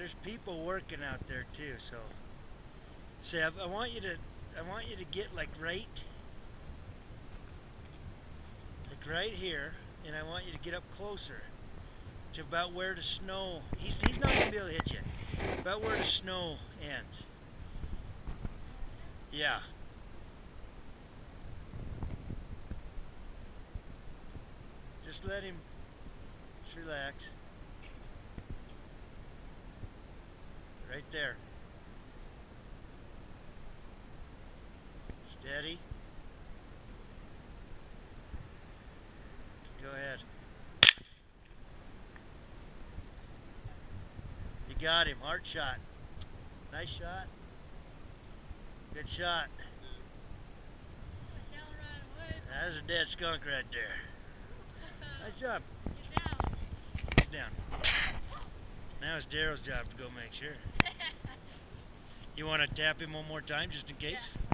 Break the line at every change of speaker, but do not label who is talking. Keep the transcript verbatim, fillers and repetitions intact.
there's people working out there too. So, say I, I want you to, I want you to get like right, like right here, and I want you to get up closer to about where the snow. He's he's not gonna be able to hit you. About where the snow ends. Yeah. Just let him. Just relax. Right there. Steady. Go ahead. You got him. Hard shot. Nice shot. Good shot. That's a dead skunk right there. Nice job.
Get down.
Get down. Now it's Daryl's job to go make sure. You want to tap him one more time just in case?
Yeah.